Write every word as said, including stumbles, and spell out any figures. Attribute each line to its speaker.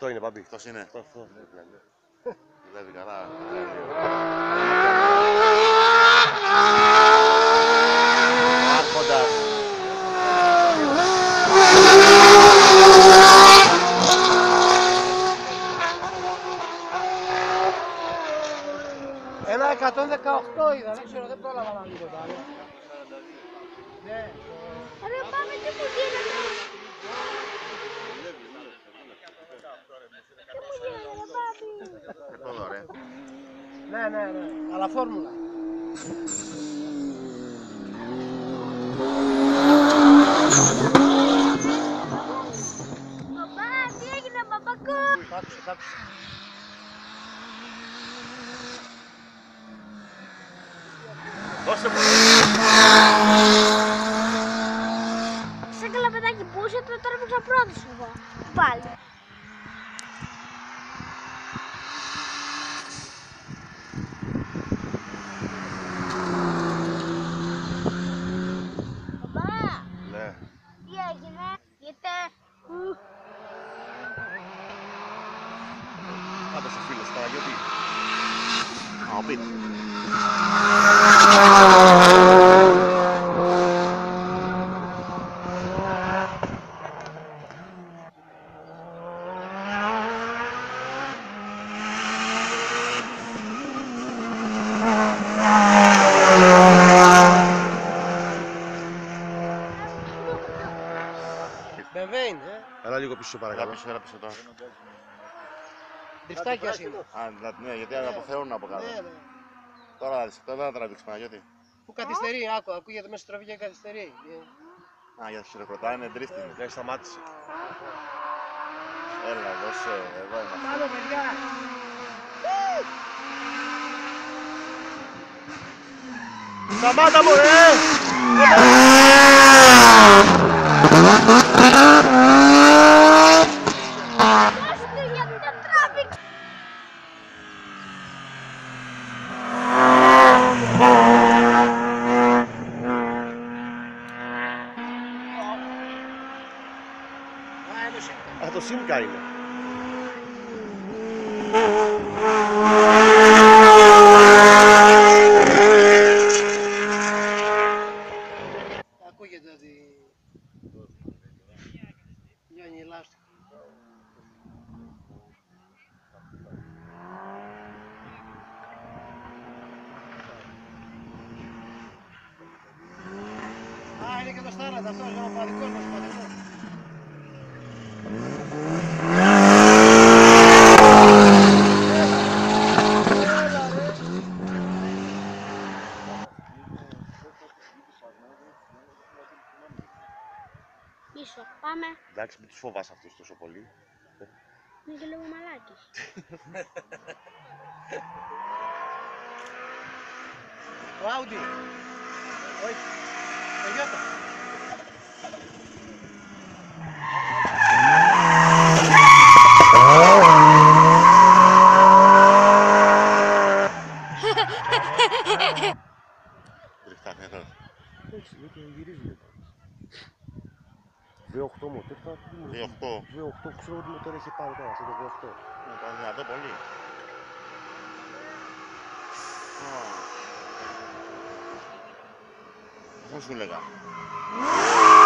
Speaker 1: Αυτό είναι, Μπαμπή.
Speaker 2: Αυτός είναι.
Speaker 1: Αυτό, αυτό.
Speaker 2: Δουλεύει καλά. Άρχοντας.
Speaker 3: Ένα εκατόν δεκαοκτώ είδα, δεν ξέρω, δεν πρόλαβα να δει τίποτα άλλο. Ναι.
Speaker 4: Ρε πάμε τι μου γίνεται. Τι μου γίνεται ρε Μπάμπη.
Speaker 2: Αυτό εδώ ρε.
Speaker 3: Ναι, ναι, ναι, αλλά φόρμουλα.
Speaker 4: Μπαμπά, τι έγινε μπαμπακό.
Speaker 3: Τ' άκουσα, τ' άκουσα.
Speaker 1: Δώσε μου.
Speaker 4: Σαν καλά παιδάκι που είσαι, το τράβηξα πρώτος εγώ. Πάλι. Μπαμπά,
Speaker 2: Ναι.
Speaker 4: τι έγινε, γιατί.
Speaker 1: Άντε σε φίλος, Παναγιώτη.
Speaker 2: Α, ο Πιτ.
Speaker 3: Μπεβέιν, ε.
Speaker 1: Έλα λίγο πίσω
Speaker 2: Έλα
Speaker 1: παρακαλώ.
Speaker 2: πίσω, έλα πίσω τώρα.
Speaker 3: Τριφτάκιας είναι.
Speaker 2: Α, δηλαδή, ναι, γιατί αποφέρουν από κάτω.
Speaker 3: Ναι, ναι.
Speaker 2: Τώρα, τώρα θα τραβήξει Παναγιώτη.
Speaker 3: Που καθυστερεί, άκου, ακούγεται μέσα στη τροφή και καθυστερεί.
Speaker 2: Α, για το χειροκροτάει, είναι τρίστινη.
Speaker 1: Ναι, σταμάτησε.
Speaker 2: Έλα, δώσε, εδώ είμαστε.
Speaker 3: Πάνω, παιδιά.
Speaker 1: Σταμάτα μου, ρε!
Speaker 4: Δώστε γιατί δεν τράβηξα.
Speaker 3: Α, είναι σύντα.
Speaker 1: Α, το Σίμκα είναι.
Speaker 3: Ακούγεται ότι λιώνει λάστιχο. Α, είναι και το Στάραντ, αυτός είναι ο παδικός μας παδικός.
Speaker 4: Πίσω, πάμε.
Speaker 1: Εντάξει, μην τους φοβάσαι αυτούς τόσο πολύ.
Speaker 4: Είναι και λίγο μαλάκης.
Speaker 3: Ο Audi. Όχι. Toyota.
Speaker 2: Τριφτάκι, εδώ.
Speaker 1: Έτσι, γιατί γυρίζουν. βι οκτώ μοτέρ θα...
Speaker 2: βι οκτώ.
Speaker 1: βι οκτώ, ξέρω ότι μοτέρ έχει πάρει τώρα, αυτό το βι οκτώ.
Speaker 2: Ναι, το δυνατό πολύ. Αυτό σου λέγα.